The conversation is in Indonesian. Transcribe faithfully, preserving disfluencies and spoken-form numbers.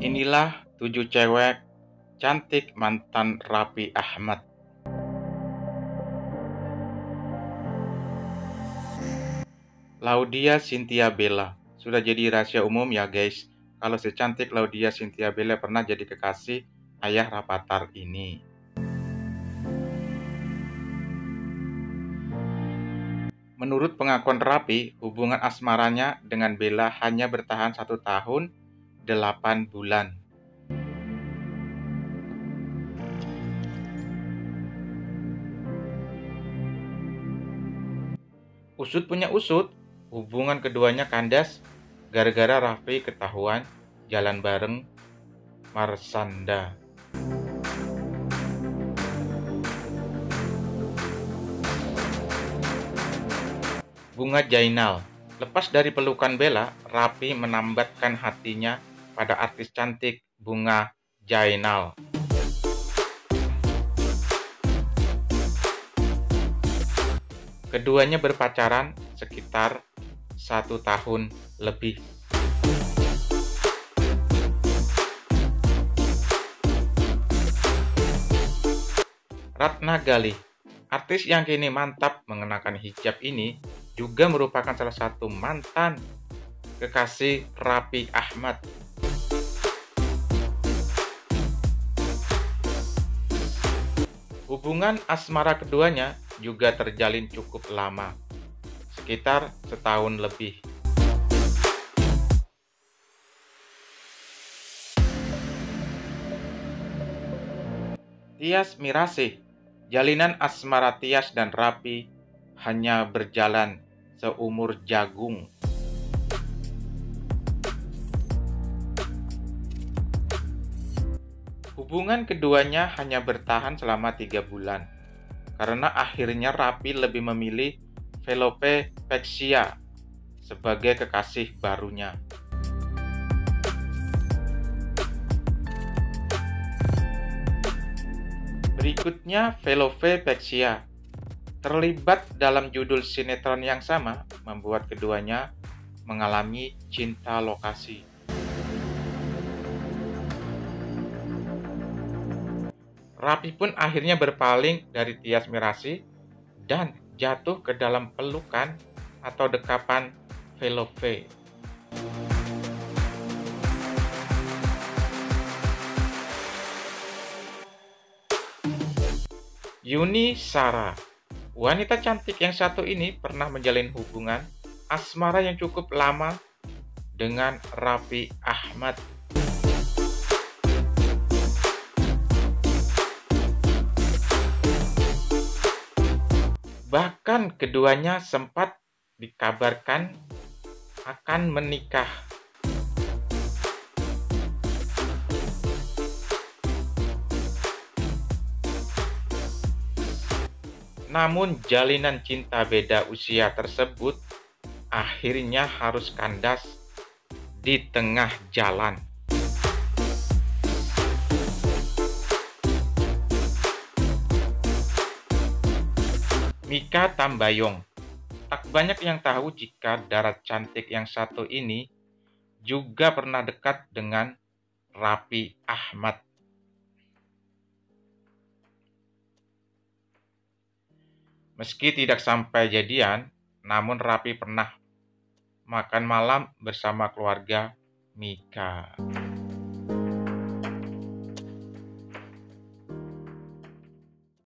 Inilah tujuh cewek cantik mantan Raffi Ahmad. Laudya Chintya Bella. Sudah jadi rahasia umum ya guys, kalau secantik Laudya Chintya Bella pernah jadi kekasih ayah Rapatar ini. Menurut pengakuan Raffi, hubungan asmaranya dengan Bella hanya bertahan satu tahun delapan bulan. Usut punya usut, hubungan keduanya kandas gara-gara Raffi ketahuan jalan bareng Marshanda. Bunga Jainal. Lepas dari pelukan Bella, Raffi menambatkan hatinya pada artis cantik Bunga Jainal. Keduanya berpacaran sekitar satu tahun lebih. Ratna Gali. Artis yang kini mantap mengenakan hijab ini juga merupakan salah satu mantan kekasih Raffi Ahmad. Hubungan asmara keduanya juga terjalin cukup lama, sekitar setahun lebih. Tyas Mirasih. Jalinan asmara Tyas dan Raffi hanya berjalan seumur jagung. Hubungan keduanya hanya bertahan selama tiga bulan, karena akhirnya Raffi lebih memilih Velope Vexia sebagai kekasih barunya. Berikutnya, Velope Vexia terlibat dalam judul sinetron yang sama, membuat keduanya mengalami cinta lokasi. Raffi pun akhirnya berpaling dari Tyas Mirasih dan jatuh ke dalam pelukan atau dekapan Velope. Yuni Shara. Wanita cantik yang satu ini pernah menjalin hubungan asmara yang cukup lama dengan Raffi Ahmad. Bahkan keduanya sempat dikabarkan akan menikah. Namun jalinan cinta beda usia tersebut akhirnya harus kandas di tengah jalan. Mikha Tambayong. Tak banyak yang tahu jika darat cantik yang satu ini juga pernah dekat dengan Raffi Ahmad. Meski tidak sampai jadian, namun Raffi pernah makan malam bersama keluarga Mikha.